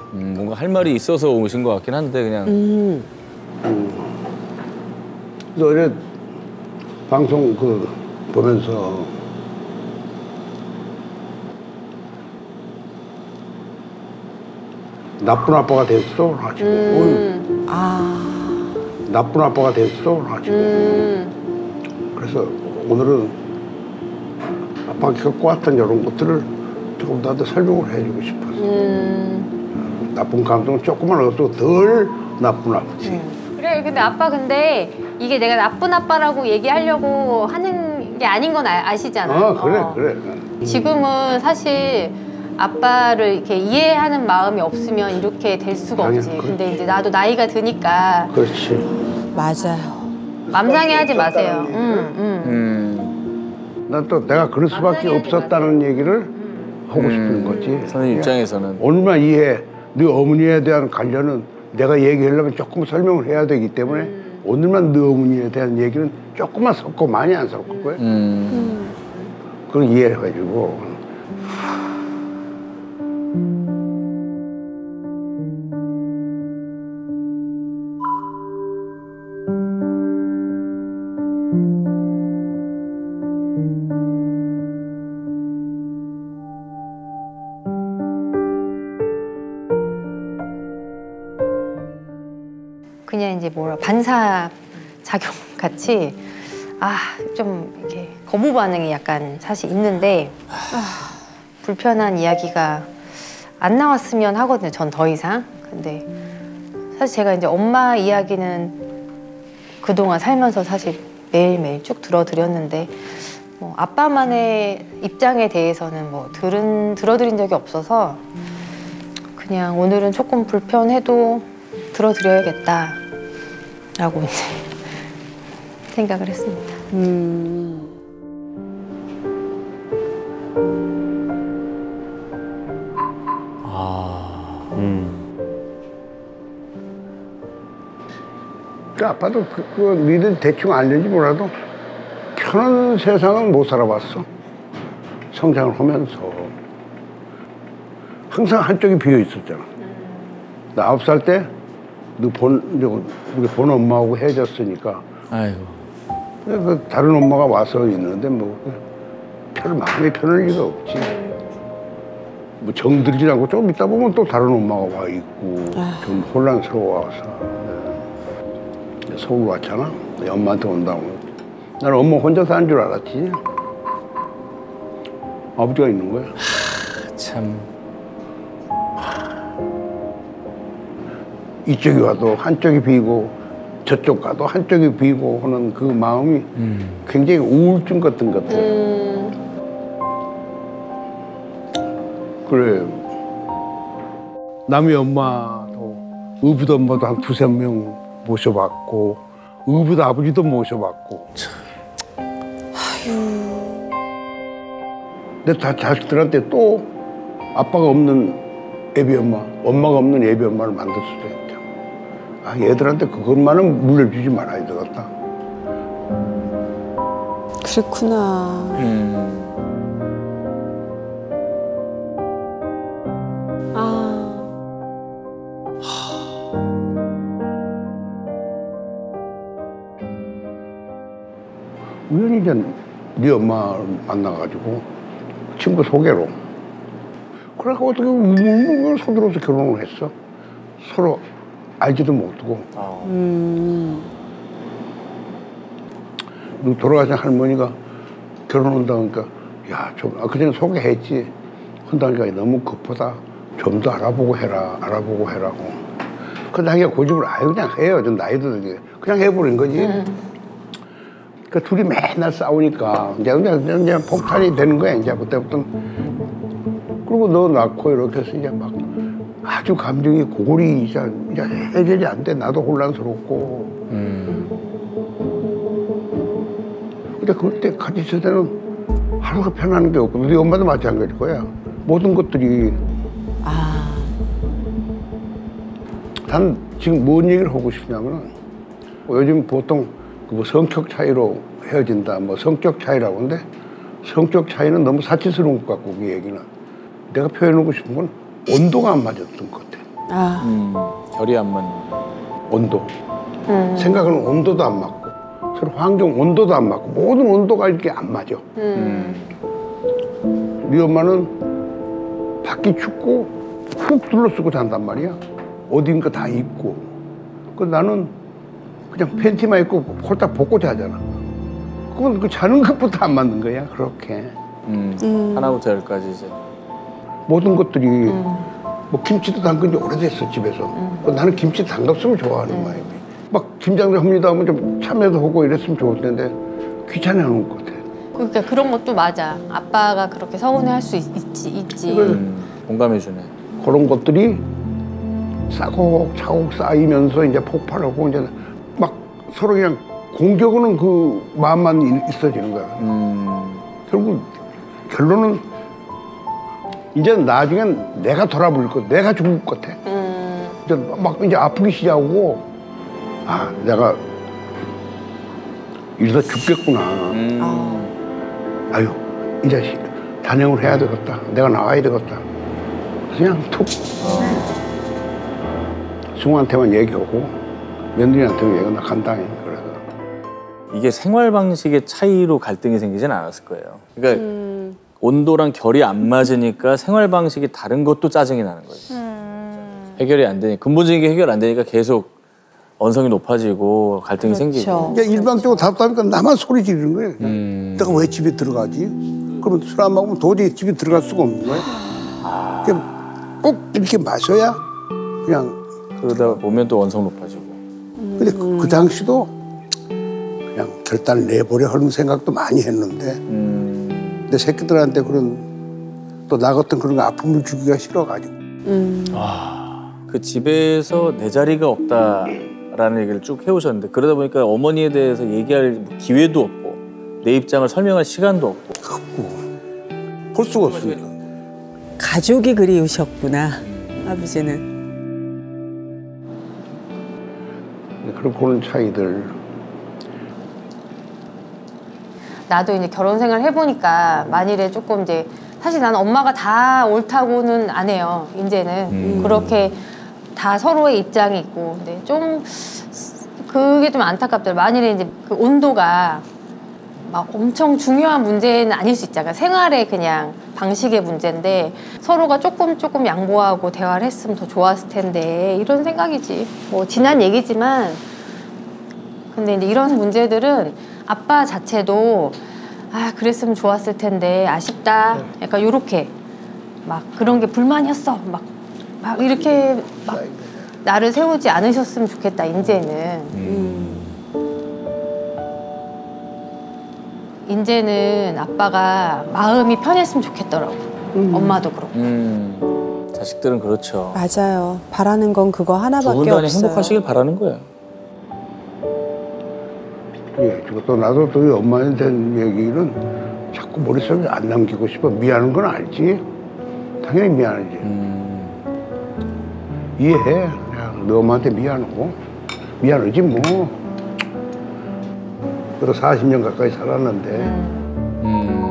뭔가 할 말이 있어서 오신 것 같긴 한데 그냥. 어제 방송 보면서 나쁜 아빠가 됐어 하시고 나쁜 아빠가 됐어 하시고 그래서 오늘은 아빠가 겪어왔던 이런 것들을 조금 더 설명을 해주고 싶었어. 나쁜 감정은 조금만 얻어도 덜 나쁜 아버지. 그래, 근데 아빠 근데 이게 내가 나쁜 아빠라고 얘기하려고 하는 게 아닌 건 아시잖아. 그래. 지금은 사실 아빠를 이렇게 이해하는 마음이 없으면 이렇게 될 수가 없지. 근데 이제 나도 나이가 드니까. 그렇지. 맞아요. 맘상해 하지 마세요. 난 또 내가 그럴 수밖에 없었다는 얘기를 하고 싶은 거지. 선생님 입장에서는. 오늘만 이해, 네 어머니에 대한 관련은 내가 얘기하려면 조금 설명을 해야 되기 때문에 오늘만 네 어머니에 대한 얘기는 조금만 섞고 많이 안 섞을 거야. 그걸 이해해가지고. 그냥 이제 반사 작용 같이 좀 이렇게 거부 반응이 약간 사실 있는데 불편한 이야기가 안 나왔으면 하거든요. 전 더 이상. 근데 사실 제가 이제 엄마 이야기는 그동안 살면서 사실 매일매일 쭉 들어드렸는데 뭐 아빠만의 입장에 대해서는 뭐 들어드린 적이 없어서 그냥 오늘은 조금 불편해도 들어드려야겠다라고 이제 생각을 했습니다. 그 아빠도 니들 대충 알는지 몰라도 편한 세상은 못 살아봤어. 성장을 하면서 항상 한쪽이 비어 있었잖아. 나 9살 때 우리 본 엄마하고 헤어졌으니까. 아이고. 그 다른 엄마가 와서 있는데 뭐 마음이 편할 리가 없지. 뭐 정들지 않고 좀 있다 보면 또 다른 엄마가 와 있고 좀 혼란스러워서 서울 왔잖아. 엄마한테 온다고. 나는 엄마 혼자 사는 줄 알았지. 아버지가 있는 거야. 참. 이쪽이 와도 한쪽이 비고 저쪽 가도 한쪽이 비고 하는 그 마음이 굉장히 우울증 같은 것 같아. 그래. 남의 엄마도 의붓 엄마도 한 2~3명 모셔봤고 의붓 아버지도 모셔봤고. 근데 다 자식들한테 또 아빠가 없는 애비 엄마, 엄마가 없는 애비 엄마를 만들 수도 있다. 얘들한테 그것만은 물려주지 말아야 되겠다. 그렇구나. 우연히 이제 네 엄마를 만나가지고 친구 소개로. 그래서 어떻게 서둘러서 결혼을 했어. 서로 알지도 못하고. 돌아가신 할머니가 결혼한다고 하니까 야, 그전에 소개했지. 한다니까 너무 급하다. 좀 더 알아보고 해라고. 그 자기가 고집을 그냥 해요. 좀 나이도 들게. 그냥 해버린 거지. 그 둘이 맨날 싸우니까 이제 폭탄이 되는 거야. 이제 그때부터. 그리고 너 낳고 이렇게 해서 이제 막 아주 감정이 고골이 이제 해결이 안 돼. 나도 혼란스럽고. 근데 그때 같이 있을 때는 하루가 편한 게 없고, 우리 엄마도 마찬가지일 거야. 모든 것들이. 단 지금 뭔 얘기를 하고 싶냐면은 요즘 보통 뭐 성격 차이로 헤어진다, 뭐 성격 차이라고 하는데 성격 차이는 너무 사치스러운 것 같고 그 얘기는 내가 표현하고 싶은 건 온도가 안 맞았던 것 같아. 결이 안 맞는. 온도. 생각은 온도도 안 맞고, 서로 환경 온도도 안 맞고, 모든 온도가 이렇게 안 맞아. 네 엄마는 밖이 춥고 훅 둘러쓰고 잔단 말이야. 어딘가 다 입고. 그 나는 그냥 팬티만 입고 홀딱 벗고 자잖아. 그건 그 자는 것부터 안 맞는 거야, 그렇게. 하나부터 열까지 이제. 모든 것들이 뭐 김치도 담근 지 오래됐어, 집에서. 나는 김치 담갔으면 좋아하는 마음이. 막 김장도 합니다 하면 좀 참여도 하고 이랬으면 좋을 텐데 귀찮아 하는 것 같아. 그러니까 그런 것도 맞아. 아빠가 그렇게 서운해할 수 있지. 공감해 주네. 그런 것들이 차곡차곡 쌓이면서 이제 폭발하고 이제 막 서로 그냥 공격하는 그 마음만 있어지는 거야. 결국 결론은 이제 나중엔 내가 돌아버릴 것, 내가 죽을 것 같아. 이제 막 이제 아프기 시작하고 아 내가 이러다 죽겠구나. 아유 이 자식 단행을 해야 되겠다. 내가 나와야 되겠다. 그냥 툭 승우한테만 얘기하고 며느리한테만 얘기하고 나 간다. 그래서 이게 생활 방식의 차이로 갈등이 생기진 않았을 거예요. 그러니까 온도랑 결이 안 맞으니까 생활 방식이 다른 것도 짜증이 나는 거예요. 해결이 안 되니까 근본적인 게 해결 안 되니까 계속 언성이 높아지고 갈등이 생기고. 그러니까 일방적으로 답답하니까 나만 소리 지르는 거예요. 내가 왜 집에 들어가지? 그러면 술 안 먹으면 도저히 집에 들어갈 수가 없는 거예요. 그냥 꼭 이렇게 마셔야 그냥. 그러다 보면 또 언성 높아지고. 근데 그 당시도 그냥 결단을 내버려 하는 생각도 많이 했는데 내 새끼들한테 그런 또 나 같은 그런 아픔을 주기가 싫어가지고. 그 집에서 내 자리가 없다라는 얘기를 쭉 해오셨는데 그러다 보니까 어머니에 대해서 얘기할 기회도 없고 내 입장을 설명할 시간도 없고 볼 수가 없으니까. 가족이 그리우셨구나, 아버지는. 그런 차이들. 나도 이제 결혼 생활 해보니까 만일에 조금 이제 사실 나는 엄마가 다 옳다고는 안 해요. 이제는 그렇게 다 서로의 입장이 있고, 근데 좀 그게 좀 안타깝더라고요. 만일에 이제 그 온도가 막 엄청 중요한 문제는 아닐 수 있잖아요. 생활의 그냥 방식의 문제인데 서로가 조금 양보하고 대화를 했으면 더 좋았을 텐데 이런 생각이지. 뭐 지난 얘기지만 근데 이제 이런 문제들은 아빠 자체도 아 그랬으면 좋았을 텐데 아쉽다. 약간 요렇게 막 그런 게 불만이었어. 막 이렇게 막 나를 세우지 않으셨으면 좋겠다. 이제는. 이제는 아빠가 마음이 편했으면 좋겠더라고. 엄마도 그렇고. 자식들은 그렇죠. 맞아요. 바라는 건 그거 두 하나밖에 분 다 없어요. 행복하시길 바라는 거예요. 예, 또 나도 또 엄마에 대한 얘기는 자꾸 머릿속에 안 남기고 싶어. 미안한 건 알지. 당연히 미안하지. 이해해. 그냥 너 엄마한테 미안하고. 미안하지 뭐. 그래도 40년 가까이 살았는데